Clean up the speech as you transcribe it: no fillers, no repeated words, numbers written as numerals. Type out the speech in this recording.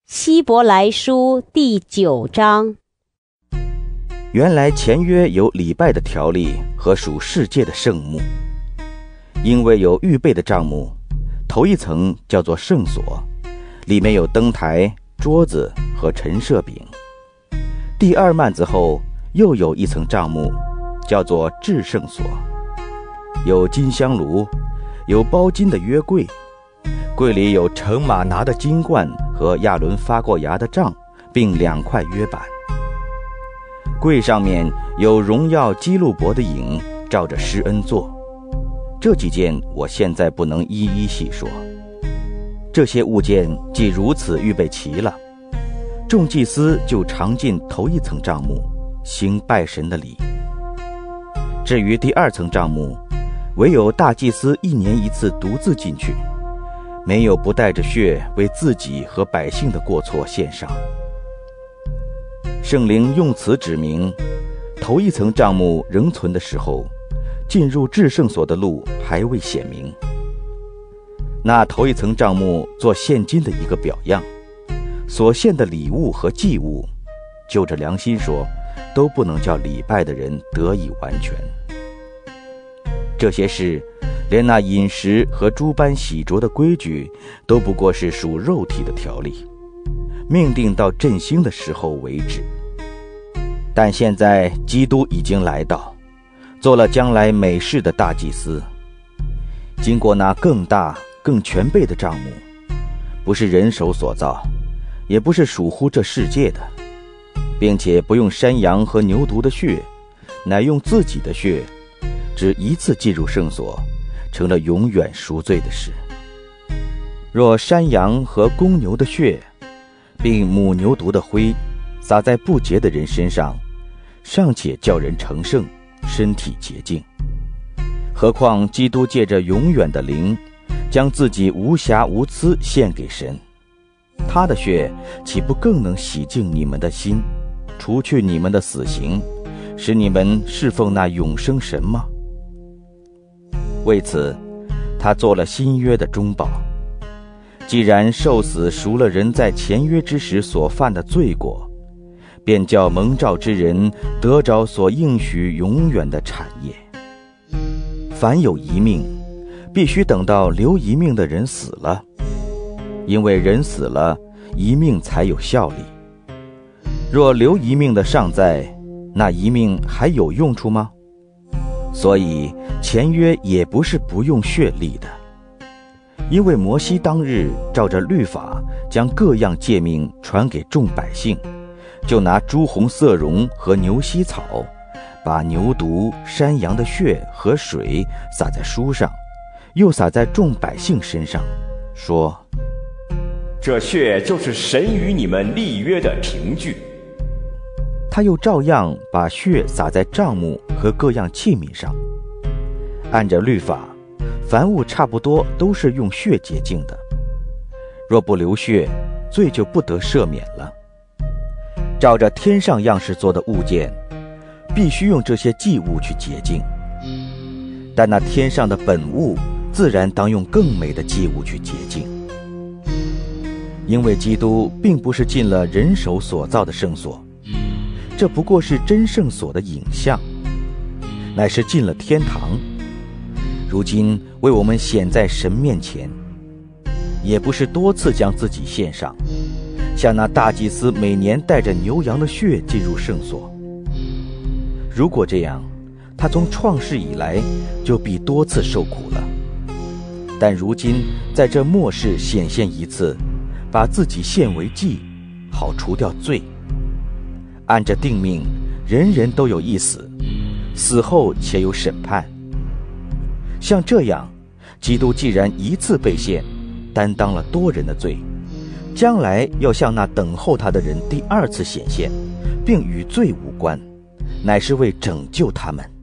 希伯来书第9章。 原来前约有礼拜的条例和属世界的圣幕，因为有预备的帐幕，头一层叫做圣所，里面有灯台、桌子和陈设饼。第二幔子后又有一层帐幕，叫做至圣所，有金香炉，有包金的约柜，柜里有盛玛拿的金罐和亚伦发过芽的杖，并2块约板。柜上面有荣耀基路伯的影，照着施恩座。这几件我现在不能一一细说。这些物件既如此预备齐了，众祭司就常进头一层帐幕，行拜神的礼。至于第二层帐幕，唯有大祭司1年1次独自进去，没有不带着血为自己和百姓的过错献上。圣灵用此指明，头一层帐幕仍存的时候，进入至圣所的路还未显明。那头一层帐幕做现今的一个表样，所献的礼物和祭物，就着良心说，都不能叫礼拜的人得以完全。这些事，连那饮食和诸般洗濯的规矩，都不过是属肉体的条例，命定到振兴的时候为止。但现在基督已经来到，做了将来美事的大祭司，经过那更大更全备的帐幕，不是人手所造，也不是属乎这世界的，并且不用山羊和牛犊的血，乃用自己的血，只一次进入圣所，成了永远赎罪的事。若山羊和公牛的血，并母牛犊的灰，撒在不洁的人身上，尚且叫人成圣，身体洁净，何况基督借着永远的灵，将自己无瑕无疵献给神，他的血岂不更能洗净你们的心，除去你们的死刑，使你们侍奉那永生神吗？为此，他做了新约的中保。既然受死赎了人在前约之时所犯的罪过，便叫蒙召之人得着所应许永远的产业。凡有一命，必须等到留一命的人死了，因为人死了，一命才有效力。若留一命的尚在，那一命还有用处吗？所以前约也不是不用血立的，因为摩西当日照着律法将各样诫命传给众百姓，就拿朱红色绒和牛膝草，把牛犊、山羊的血和水洒在书上，又洒在众百姓身上，说： 这血就是神与你们立约的凭据。 他又照样把血洒在帐幕和各样器皿上。按着律法，凡物差不多都是用血洁净的，若不流血，罪就不得赦免了。照着天上样式做的物件，必须用这些祭物去洁净，但那天上的本物自然当用更美的祭物去洁净。因为基督并不是进了人手所造的圣所，这不过是真圣所的影像，乃是进了天堂，如今为我们显在神面前，也不是多次将自己献上，像那大祭司每年带着牛羊的血进入圣所。如果这样，他从创世以来就必多次受苦了。但如今在这末世显现一次，把自己献为祭，好除掉罪。按着定命，人人都有一死，死后且有审判。像这样，基督既然一次被献，担当了多人的罪，将来要向那等候他的人第2次显现，并与罪无关，乃是为拯救他们。